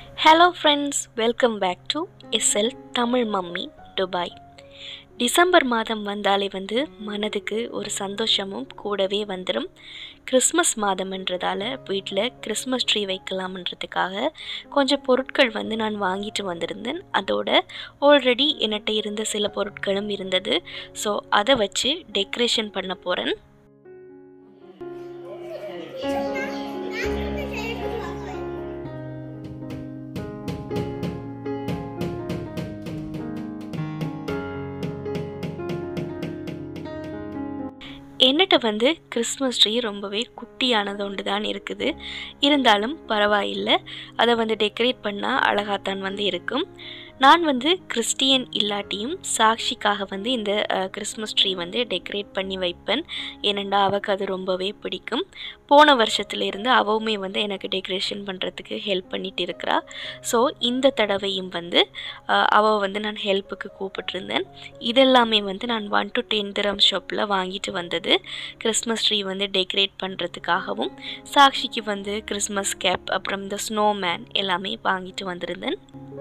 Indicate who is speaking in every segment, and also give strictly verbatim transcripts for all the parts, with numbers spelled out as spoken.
Speaker 1: Hello friends, welcome back to S L Tamil Mummy Dubai. December மாதம் வந்தாலே வந்து மனதுக்கு ஒரு சந்தோஷமும் கூடவே வந்துடும். கிறிஸ்மஸ் மாதம்ன்றதால வீட்டில் கிறிஸ்மஸ் ட்ரீ வைக்கலாம்ன்றதுக்காக கொஞ்சம் பொருட்கள் வந்து நான் வாங்கிட்டு வந்திருந்தேன். அதோட ஆல்ரெடி என்கிட்ட இருந்த சில பொருட்களும் இருந்தது. ஸோ அதை வச்சு டெக்கரேஷன் பண்ண போகிறேன். என்னட்ட வந்து கிறிஸ்மஸ் ட்ரீ ரொம்பவே குட்டியானது ஒன்று தான் இருக்குது. இருந்தாலும் பரவாயில்லை, அதை வந்து டெக்கரேட் பண்ணால் அழகாத்தான் வந்து இருக்கும். நான் வந்து கிறிஸ்டியன் இல்லாட்டியும் சாக்ஷிக்காக வந்து இந்த கிறிஸ்மஸ் ட்ரீ வந்து டெக்கரேட் பண்ணி வைப்பேன். ஏனெண்டா அவൾക്ക് அது ரொம்பவே பிடிக்கும். போன வருஷத்துலேருந்து அவவுமே வந்து எனக்கு டெக்கரேஷன் பண்ணுறதுக்கு ஹெல்ப் பண்ணிட்டு இருக்கிறா. ஸோ இந்த தடவையும் வந்து அவள் வந்து நான் ஹெல்ப்புக்கு கூப்பிட்டுருந்தேன். இதெல்லாமே வந்து நான் ஒன் டு டென் திரம் ஷாப்பில் வாங்கிட்டு வந்தது. கிறிஸ்மஸ் ட்ரீ வந்து டெக்கரேட் பண்ணுறதுக்காகவும் சாக்ஷிக்கு வந்து கிறிஸ்மஸ் கேப் அப்புறம் இந்த ஸ்னோமேன் எல்லாமே வாங்கிட்டு வந்திருந்தேன்.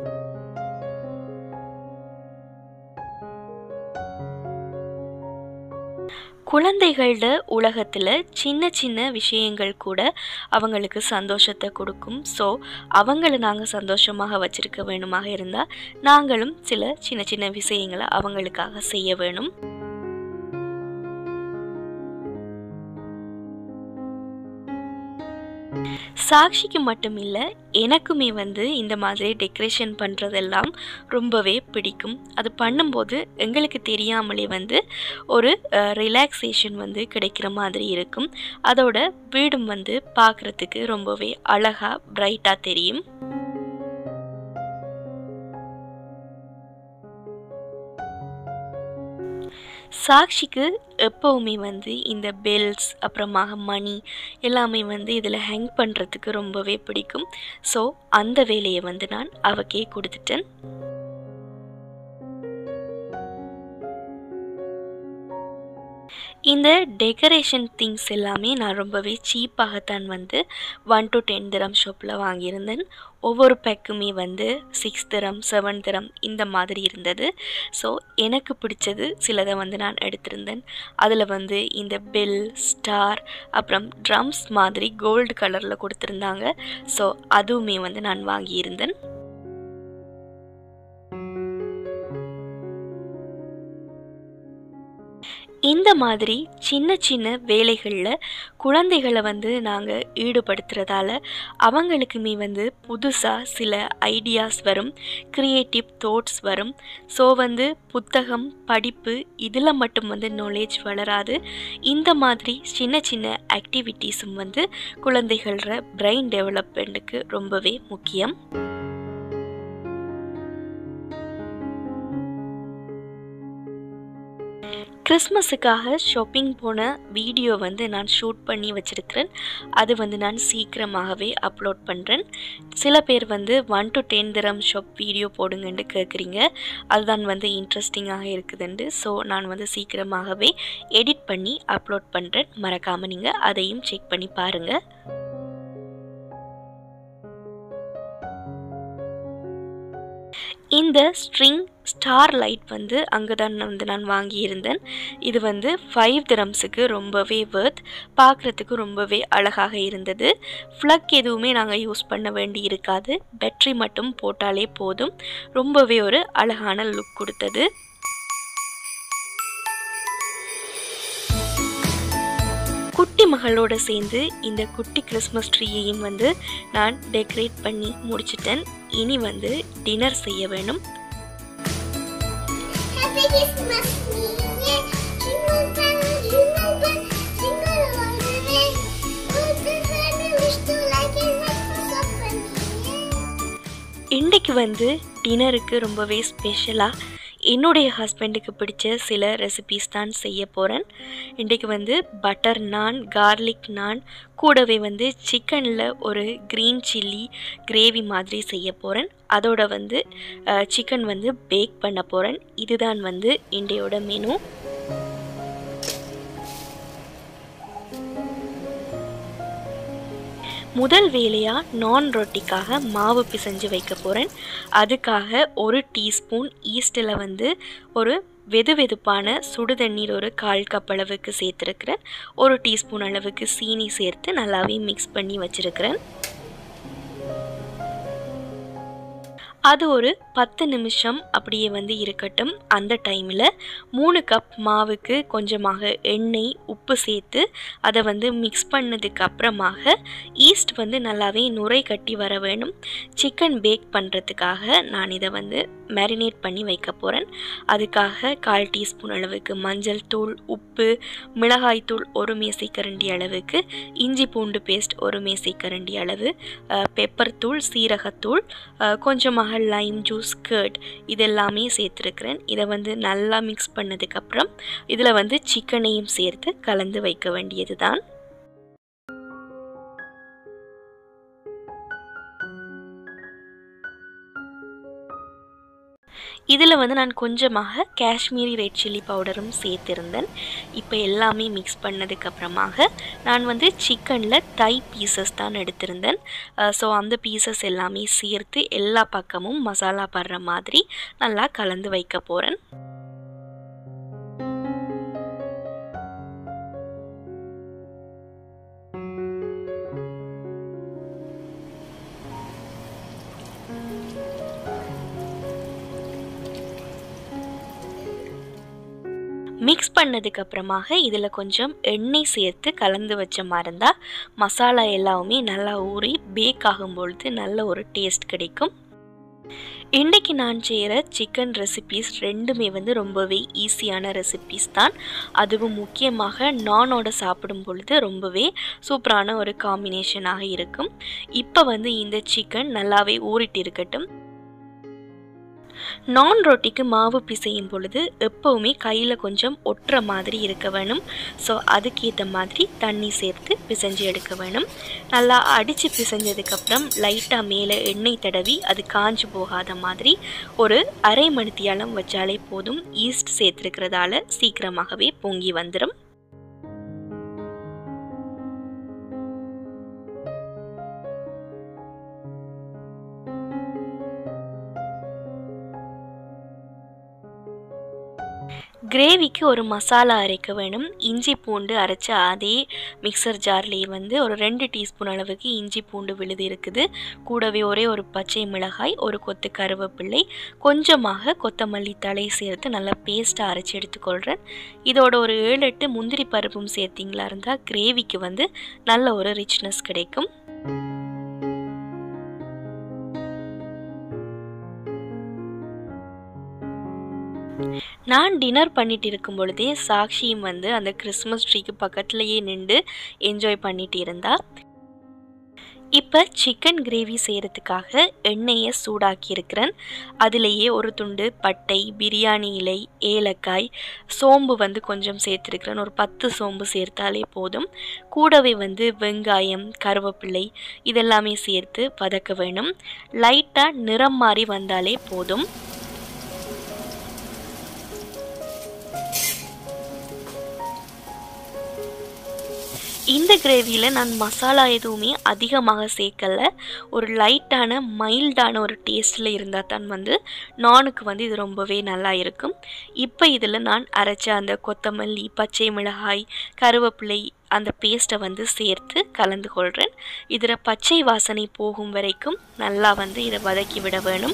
Speaker 1: குழந்தைகளோட உலகத்தில் சின்ன சின்ன விஷயங்கள் கூட அவங்களுக்கு சந்தோஷத்தை கொடுக்கும். ஸோ அவங்கள நாங்கள் சந்தோஷமாக வச்சுருக்க வேணுமாக இருந்தால் நாங்களும் சில சின்ன சின்ன விஷயங்களை அவங்களுக்காக செய்ய வேணும். சாக்ஷிக்கு மட்டும் இல்லை, எனக்குமே வந்து இந்த மாதிரி டெக்கரேஷன் பண்ணுறதெல்லாம் ரொம்பவே பிடிக்கும். அது பண்ணும்போது எங்களுக்கு தெரியாமலே வந்து ஒரு ரிலாக்ஸேஷன் வந்து கிடைக்கிற மாதிரி இருக்கும். அதோட வீடும் வந்து பார்க்குறதுக்கு ரொம்பவே அழகாக பிரைட்டாக தெரியும். சாக்ஷிக்கு எப்போவுமே வந்து இந்த பெல்ஸ் அப்புறமாக மணி எல்லாமே வந்து இதில் ஹேங் பண்ணுறதுக்கு ரொம்பவே பிடிக்கும். ஸோ அந்த வேலையை வந்து நான் அவக்கே கொடுத்துட்டேன். இந்த டெக்கரேஷன் திங்ஸ் எல்லாமே நான் ரொம்பவே சீப்பாகத்தான் வந்து ஒன் டு டென் திரம் ஷாப்பில் வாங்கியிருந்தேன். ஒவ்வொரு பேக்குமே வந்து சிக்ஸ் திரம் செவன் திரம் இந்த மாதிரி இருந்தது. ஸோ எனக்கு பிடிச்சது சிலதை வந்து நான் எடுத்திருந்தேன். அதில் வந்து இந்த பெல், ஸ்டார் அப்புறம் ட்ரம்ஸ் மாதிரி கோல்டு கலரில் கொடுத்துருந்தாங்க. ஸோ அதுவுமே வந்து நான் வாங்கியிருந்தேன். இந்த மாதிரி சின்ன சின்ன வேலைகளில் குழந்தைகளை வந்து நாங்கள் ஈடுபடுத்துகிறதால அவங்களுக்குமே வந்து புதுசாக சில ஐடியாஸ் வரும், க்ரியேட்டிவ் தாட்ஸ் வரும். ஸோ வந்து புத்தகம் படிப்பு இதில் மட்டும் வந்து நாலேஜ் வளராது. இந்த மாதிரி சின்ன சின்ன ஆக்டிவிட்டீஸும் வந்து குழந்தைகளோட பிரெயின் டெவலப்மெண்ட்டுக்கு ரொம்பவே முக்கியம். கிறிஸ்மஸுக்காக ஷாப்பிங் போன வீடியோ வந்து நான் ஷூட் பண்ணி வச்சுருக்கிறேன். அது வந்து நான் சீக்கிரமாகவே அப்லோட் பண்ணுறேன். சில பேர் வந்து ஒன் டு டென் திரம் ஷாப் வீடியோ போடுங்கன்னு கேட்குறீங்க. அதுதான் வந்து இன்ட்ரெஸ்டிங்காக இருக்குதுண்டு. ஸோ நான் வந்து சீக்கிரமாகவே எடிட் பண்ணி அப்லோட் பண்ணுறேன். மறக்காமல் நீங்கள் அதையும் செக் பண்ணி பாருங்கள். இந்த ஸ்ட்ரிங் ஸ்டார் லைட் வந்து அங்கே தான் வந்து நான் வாங்கியிருந்தேன். இது வந்து ஃபைவ் திரம்ஸுக்கு ரொம்பவே வர்த், பார்க்குறதுக்கு ரொம்பவே அழகாக இருந்தது. ஃப்ளக் எதுவுமே நாங்கள் யூஸ் பண்ண வேண்டி இருக்காது, பேட்ரி மட்டும் போட்டாலே போதும். ரொம்பவே ஒரு அழகான லுக் கொடுத்தது. குட்டி மகளோடு சேர்ந்து இந்த குட்டி கிறிஸ்மஸ் ட்ரீயையும் வந்து நான் டெக்கரேட் பண்ணி முடிச்சிட்டேன். இனி வந்து டின்னர் செய்ய வேணும். இன்றைக்கு வந்து டின்னருக்கு ரொம்பவே ஸ்பெஷலாக என்னுடைய ஹஸ்பண்டுக்கு பிடிச்ச சில ரெசிபீஸ் தான் செய்ய போகிறேன். இன்றைக்கு வந்து பட்டர் நான், கார்லிக் நான், கூடவே வந்து சிக்கனில் ஒரு க்ரீன் சில்லி கிரேவி மாதிரி செய்ய போகிறேன். அதோட வந்து சிக்கன் வந்து பேக் பண்ண போகிறேன். இதுதான் வந்து இன்றையோட மெனு. முதல் வேலையாக நான் ரொட்டிக்காக மாவு பிசைஞ்சு வைக்க போகிறேன். அதுக்காக ஒரு டீஸ்பூன் ஈஸ்டில் வந்து ஒரு வெது வெதுப்பான சுடு தண்ணீர் ஒரு கால் கப் அளவுக்கு சேர்த்துருக்கிறேன். ஒரு டீஸ்பூன் அளவுக்கு சீனி சேர்த்து நல்லாவே மிக்ஸ் பண்ணி வச்சுருக்கிறேன். அது ஒரு பத்து நிமிஷம் அப்படியே வந்து இருக்கட்டும். அந்த டைமில் மூணு கப் மாவுக்கு கொஞ்சமாக எண்ணெய் உப்பு சேர்த்து அதை வந்து மிக்ஸ் பண்ணதுக்கு அப்புறமாக ஈஸ்ட் வந்து நல்லாவே நுரை கட்டி வர வேணும். சிக்கன் பேக் பண்ணுறதுக்காக நான் இதை வந்து மேரினேட் பண்ணி வைக்க போகிறேன். அதுக்காக கால் டீஸ்பூன் அளவுக்கு மஞ்சள் தூள், உப்பு, மிளகாய் தூள் ஒரு மேசைக்கரண்டி அளவுக்கு, இஞ்சி பூண்டு பேஸ்ட் ஒரு மேசைக்கரண்டி அளவு, பெப்பர் தூள், சீரகத்தூள், கொஞ்சமாக லைம் ஜூஸ், கர்ட் இதெல்லாமே சேர்த்துருக்கிறேன். இதை வந்து நல்லா மிக்ஸ் பண்ணதுக்கப்புறம் இதில் வந்து சிக்கனையும் சேர்த்து கலந்து வைக்க வேண்டியது தான். இதில் வந்து நான் கொஞ்சமாக காஷ்மீரி ரெட் சில்லி பவுடரும் சேர்த்திருந்தேன். இப்போ எல்லாமே மிக்ஸ் பண்ணதுக்கப்புறமாக நான் வந்து சிக்கனில் தை பீசஸ் தான் எடுத்திருந்தேன். ஸோ அந்த பீசஸ் எல்லாமே சேர்த்து எல்லா பக்கமும் மசாலா படுற மாதிரி நல்லா கலந்து வைக்க போகிறேன். மிக்ஸ் பண்ணதுக்கப்புறமாக இதில் கொஞ்சம் எண்ணெய் சேர்த்து கலந்து வச்ச மாதிரி இருந்தால் மசாலா எல்லாமே நல்லா ஊறி பேக் ஆகும்பொழுது நல்ல ஒரு டேஸ்ட் கிடைக்கும். இன்றைக்கி நான் செய்கிற சிக்கன் ரெசிபீஸ் ரெண்டுமே வந்து ரொம்பவே ஈஸியான ரெசிபீஸ் தான். அதுவும் முக்கியமாக நானோட சாப்பிடும் பொழுது ரொம்பவே சூப்பரான ஒரு காம்பினேஷனாக இருக்கும். இப்போ வந்து இந்த சிக்கன் நல்லாவே ஊறிட்டு இருக்கட்டும். நான் ரொட்டிக்கு மாவு பிசையும் பொழுது எப்போவுமே கையில் கொஞ்சம் ஒட்டுற மாதிரி இருக்க வேணும். ஸோ அதுக்கேற்ற மாதிரி தண்ணி சேர்த்து பிசைஞ்சு எடுக்க வேணும். நல்லா அடித்து பிசைஞ்சதுக்கப்புறம் லைட்டாக மேலே எண்ணெய் தடவி அது காஞ்சு போகாத மாதிரி ஒரு அரை மணித்தியாலம் வச்சாலே போதும். ஈஸ்ட் சேர்த்துருக்கிறதால சீக்கிரமாகவே பொங்கி வந்துடும். கிரேவிக்கு ஒரு மசாலா அரைக்க வேணும். இஞ்சி பூண்டு அரைச்ச அதே மிக்சர் ஜார்லேயே வந்து ஒரு ரெண்டு டீஸ்பூன் அளவுக்கு இஞ்சி பூண்டு விழுது இருக்குது. கூடவே ஒரே ஒரு பச்சை மிளகாய், ஒரு கொத்து கருவேப்பிள்ளை, கொஞ்சமாக கொத்தமல்லி தழை சேர்த்து நல்லா பேஸ்ட்டாக அரைச்சி எடுத்துக்கொள்கிறேன். இதோட ஒரு ஏழு எட்டு முந்திரி பருப்பும் சேர்த்திங்களா இருந்தால் கிரேவிக்கு வந்து நல்ல ஒரு ரிச்னஸ் கிடைக்கும். நான் டின்னர் பண்ணிட்டு இருக்கும் பொழுதே சாக்ஷியும் வந்து அந்த கிறிஸ்மஸ் ட்ரீக்கு பக்கத்துலேயே நின்று என்ஜாய் பண்ணிட்டு இருந்தா. இப்போ சிக்கன் கிரேவி செய்கிறதுக்காக எண்ணெயை சூடாக்கி இருக்கிறேன். அதிலேயே ஒரு துண்டு பட்டை, பிரியாணி இலை, ஏலக்காய், சோம்பு வந்து கொஞ்சம் சேர்த்துருக்கிறேன். ஒரு பத்து சோம்பு சேர்த்தாலே போதும். கூடவே வந்து வெங்காயம், கருவேப்பிள்ளை இதெல்லாமே சேர்த்து வதக்க வேணும். லைட்டாக நிறம் மாறி வந்தாலே போதும். இந்த கிரேவியில் நான் மசாலா எதுவுமே அதிகமாக சேர்க்கலை. ஒரு லைட்டான மைல்டான ஒரு டேஸ்ட்டில் இருந்தால் தான் வந்து நானுக்கு வந்து இது ரொம்பவே நல்லா இருக்கும். இப்போ இதில் நான் அரைச்ச அந்த கொத்தமல்லி, பச்சை மிளகாய், கருவேப்பிலை அந்த பேஸ்ட்டை வந்து சேர்த்து கலந்து கொள்கிறேன். இதில் பச்சை வாசனை போகும் வரைக்கும் நல்லா வந்து இதை வதக்கி விட வேணும்.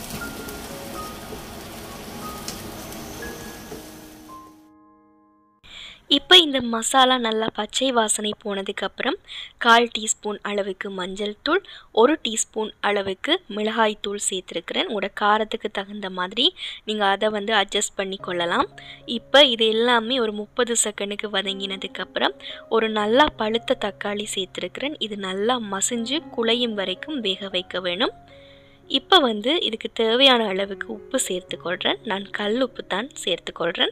Speaker 1: இப்போ இந்த மசாலா நல்லா பச்சை வாசனை போனதுக்கப்புறம் கால் டீஸ்பூன் அளவுக்கு மஞ்சள் தூள், ஒரு டீஸ்பூன் அளவுக்கு மிளகாய் தூள் சேர்த்துருக்கிறேன். உங்களோட காரத்துக்கு தகுந்த மாதிரி நீங்கள் அதை வந்து அட்ஜஸ்ட் பண்ணி கொள்ளலாம். இப்போ இது எல்லாமே ஒரு முப்பது செகண்டுக்கு வதங்கினதுக்கப்புறம் ஒரு நல்லா பழுத்த தக்காளி சேர்த்துருக்கிறேன். இது நல்லா மசிஞ்சு குழையும் வரைக்கும் வேக வைக்க வேணும். இப்போ வந்து இதுக்கு தேவையான அளவுக்கு உப்பு சேர்த்துக்கொள்கிறேன். நான் கல் உப்பு தான் சேர்த்துக்கொள்கிறேன்.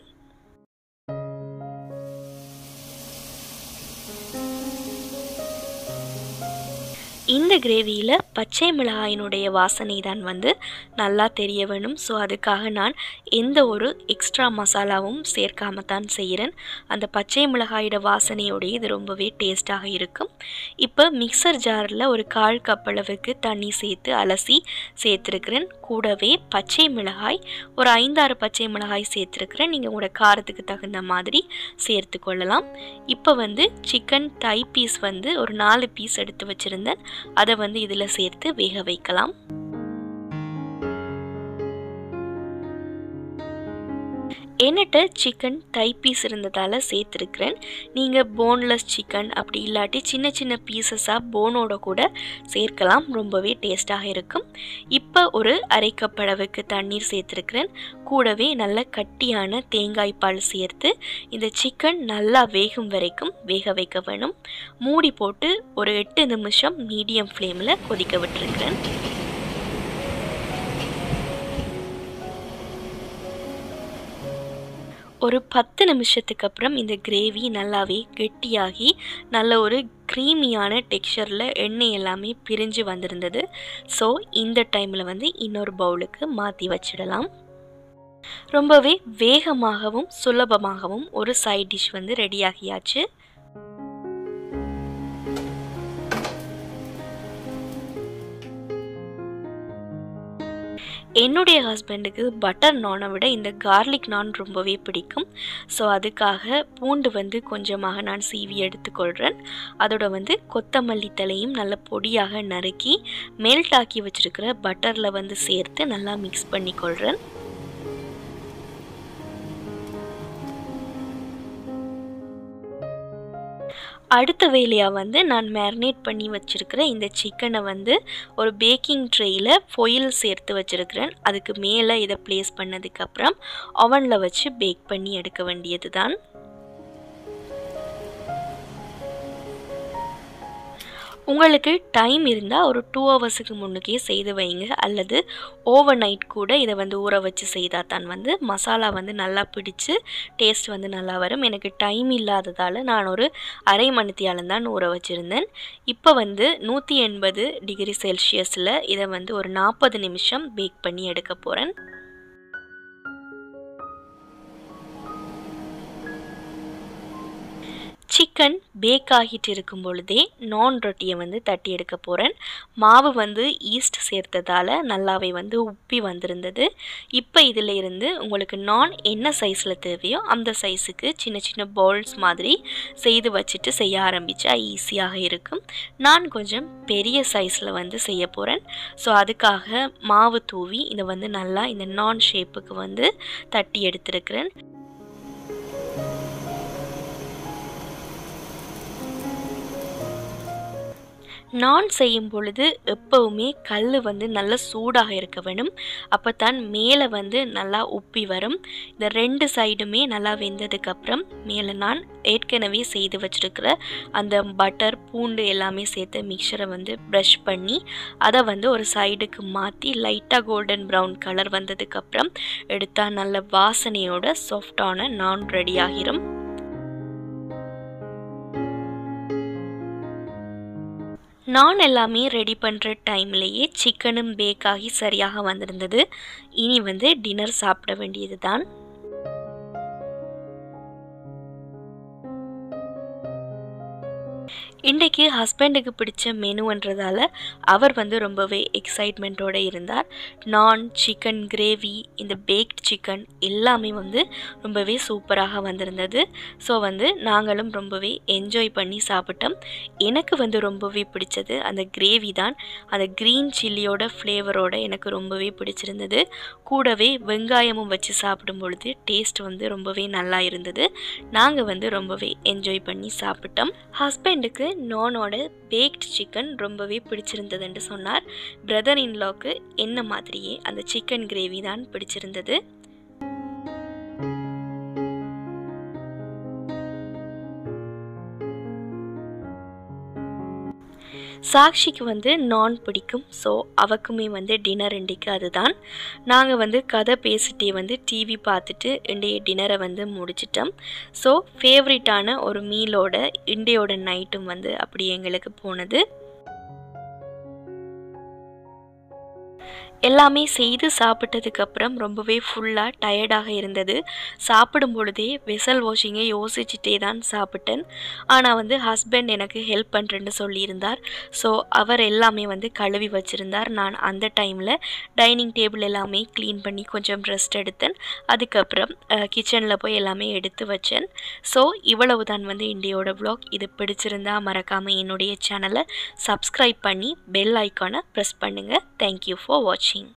Speaker 1: இந்த கிரேவியில் பச்சை மிளகாயினுடைய வாசனை தான் வந்து நல்லா தெரிய வேணும். ஸோ அதுக்காக நான் எந்த ஒரு எக்ஸ்ட்ரா மசாலாவும் சேர்க்காம தான் செய்கிறேன். அந்த பச்சை மிளகாயோட வாசனையோடைய இது ரொம்பவே டேஸ்ட்டாக இருக்கும். இப்போ மிக்சர் ஜாரில் ஒரு கால் கப் அளவுக்கு தண்ணி சேர்த்து அலசி சேர்த்துருக்கிறேன். கூடவே பச்சை மிளகாய் ஒரு ஐந்தாறு பச்சை மிளகாய் சேர்த்துருக்கிறேன். நீங்கள் உங்களோட காரத்துக்கு தகுந்த மாதிரி சேர்த்து கொள்ளலாம். இப்போ வந்து சிக்கன் தை பீஸ் வந்து ஒரு நாலு பீஸ் எடுத்து வச்சுருந்தேன். அதை வந்து இதில் சேர்த்து வேக வைக்கலாம். என்கிட்ட சிக்கன் தை பீஸ் இருந்ததால் சேர்த்துருக்கிறேன். நீங்கள் போன்லெஸ் சிக்கன் அப்படி இல்லாட்டி சின்ன சின்ன பீசஸாக போனோட கூட சேர்க்கலாம். ரொம்பவே டேஸ்ட்டாக இருக்கும். இப்போ ஒரு அரை கப் அளவுக்கு தண்ணீர் சேர்த்துருக்கிறேன். கூடவே நல்ல கட்டியான தேங்காய் பால் சேர்த்து இந்த சிக்கன் நல்லா வேகும் வரைக்கும் வேக வைக்க வேணும். மூடி போட்டு ஒரு எட்டு நிமிஷம் மீடியம் ஃப்ளேமில் கொதிக்க விட்டுருக்கிறேன். ஒரு பத்து நிமிஷத்துக்கு அப்புறம் இந்த கிரேவி நல்லாவே கெட்டியாகி நல்ல ஒரு க்ரீமியான டெக்ஸ்சரில் எண்ணெய் எல்லாமே பிரிஞ்சு வந்திருந்தது. ஸோ இந்த டைமில் வந்து இன்னொரு பவுலுக்கு மாற்றி வச்சிடலாம். ரொம்பவே வேகமாகவும் சுலபமாகவும் ஒரு சைட் டிஷ் வந்து ரெடியாகியாச்சு. என்னுடைய ஹஸ்பண்டுக்கு பட்டர் நானை விட இந்த கார்லிக் நான் ரொம்பவே பிடிக்கும். ஸோ அதுக்காக பூண்டு வந்து கொஞ்சமாக நான் சீவி எடுத்துக்கொள்கிறேன். அதோட வந்து கொத்தமல்லி தலையும் நல்ல பொடியாக நறுக்கி மெல்ட் ஆக்கி வச்சுருக்கிற பட்டரில் வந்து சேர்த்து நல்லா மிக்ஸ் பண்ணிக்கொள்கிறேன். அடுத்த வேலையாக வந்து நான் மேரினேட் பண்ணி வச்சுருக்கிற இந்த சிக்கனை வந்து ஒரு பேக்கிங் ட்ரேயில் ஃபொயில் சேர்த்து வச்சுருக்கிறேன். அதுக்கு மேலே இதை ப்ளேஸ் பண்ணதுக்கப்புறம் அவனில் வச்சு பேக் பண்ணி எடுக்க வேண்டியது தான். உங்களுக்கு டைம் இருந்தால் ஒரு டூ ஹவர்ஸுக்கு முன்னுக்கே செய்து வைங்க. அல்லது ஓவர் நைட் கூட இதை வந்து ஊற வச்சு செய்தால் தான் வந்து மசாலா வந்து நல்லா பிடிச்சி டேஸ்ட் வந்து நல்லா வரும். எனக்கு டைம் இல்லாததால் நான் ஒரு அரை மணித்தியாலம் தான் ஊற வச்சுருந்தேன். இப்போ வந்து நூற்றி எண்பது டிகிரி செல்சியஸில் இதை வந்து ஒரு நாற்பது நிமிஷம் பேக் பண்ணி எடுக்க போகிறேன். சிக்கன் பேக் ஆகிட்டு இருக்கும் பொழுதே நான் ரொட்டியை வந்து தட்டி எடுக்க போகிறேன். மாவு வந்து ஈஸ்ட் சேர்த்ததால் நல்லாவே வந்து உப்பி வந்திருந்தது. இப்போ இதில் இருந்து உங்களுக்கு நான் என்ன சைஸில் தேவையோ அந்த சைஸுக்கு சின்ன சின்ன பால்ஸ் மாதிரி செய்து வச்சுட்டு செய்ய ஆரம்பித்தா ஈஸியாக இருக்கும். நான் கொஞ்சம் பெரிய சைஸில் வந்து செய்ய போகிறேன். ஸோ அதுக்காக மாவு தூவி இதை வந்து நல்லா இந்த நான் ஷேப்புக்கு வந்து தட்டி எடுத்துருக்கிறேன். நான் செய்யும் பொழுது எப்போவுமே கல் வந்து நல்லா சூடாக இருக்க வேணும். அப்போ தான் மேலே வந்து நல்லா உப்பி வரும். இந்த ரெண்டு சைடுமே நல்லா வெந்ததுக்கப்புறம் மேலே நான் ஏற்கனவே செய்து வச்சுருக்கிற அந்த பட்டர் பூண்டு எல்லாமே சேர்த்து மிக்சரை வந்து ப்ரஷ் பண்ணி அதை வந்து ஒரு சைடுக்கு மாற்றி லைட்டாக கோல்டன் ப்ரௌன் கலர் வந்ததுக்கப்புறம் எடுத்தால் நல்ல வாசனையோட சாஃப்டான நான் ரெடி ஆகிரும். நான் எல்லாமே ரெடி பண்ணுற டைம்லேயே சிக்கனும் பேக் ஆகி சரியாக வந்திருந்தது. இனி வந்து டின்னர் சாப்பிட வேண்டியது தான். இன்றைக்கு ஹஸ்பண்டுக்கு பிடிச்ச மெனுன்றதால அவர் வந்து ரொம்பவே எக்ஸைட்மெண்ட்டோடு இருந்தார். நான் சிக்கன் கிரேவி இந்த பேக்ட் சிக்கன் எல்லாமே வந்து ரொம்பவே சூப்பராக வந்திருந்தது. ஸோ வந்து நாங்களும் ரொம்பவே என்ஜாய் பண்ணி சாப்பிட்டோம். எனக்கு வந்து ரொம்பவே பிடிச்சது அந்த கிரேவி தான். அந்த க்ரீன் சில்லியோட ஃப்ளேவரோடு எனக்கு ரொம்பவே பிடிச்சிருந்தது. கூடவே வெங்காயமும் வச்சு சாப்பிடும் பொழுது டேஸ்ட் வந்து ரொம்பவே நல்லா இருந்தது. நாங்கள் வந்து ரொம்பவே என்ஜாய் பண்ணி சாப்பிட்டோம். ஹஸ்பண்டுக்கு நானோட பேக்ட் சிக்கன் ரொம்பவே பிடிச்சிருந்ததுன்னு சொன்னார். பிரதர் இன்லாக்கு என்ன மாதிரியே அந்த சிக்கன் கிரேவி தான் பிடிச்சிருந்தது. சாக்ஷிக்கு வந்து நான் பிடிக்கும். ஸோ அவக்குமே வந்து டின்னர் இன்றைக்கு அதுதான். நாங்கள் வந்து கதை பேசிட்டே வந்து டிவி பார்த்துட்டு இன்றைய டின்னரை வந்து முடிச்சிட்டோம். ஸோ ஃபேவரட்டான ஒரு மீலோட இன்றையோட நைட்டும் வந்து அப்படி எங்களுக்கு போனது. எல்லாமே செய்து சாப்பிட்டதுக்கப்புறம் ரொம்பவே ஃபுல்லாக டயர்டாக இருந்தது. சாப்பிடும் பொழுதே வெசல் வாஷிங்கை யோசிச்சுட்டே தான் சாப்பிட்டேன். ஆனால் வந்து ஹஸ்பண்ட் எனக்கு ஹெல்ப் பண்ணுறேன்னு சொல்லியிருந்தார். ஸோ அவர் எல்லாமே வந்து கழுவி வச்சுருந்தார். நான் அந்த டைமில் டைனிங் டேபிள் எல்லாமே க்ளீன் பண்ணி கொஞ்சம் ரெஸ்ட் எடுத்தேன். அதுக்கப்புறம் கிச்சனில் போய் எல்லாமே எடுத்து வச்சேன். ஸோ இவ்வளவு தான் வந்து இந்தியோட வ்ளாக். இது பிடிச்சிருந்தா மறக்காமல் என்னுடைய சேனலை சப்ஸ்கிரைப் பண்ணி பெல் ஐக்கானை ப்ரெஸ் பண்ணுங்கள். தேங்க்யூ ஃபார் வாட்சிங்.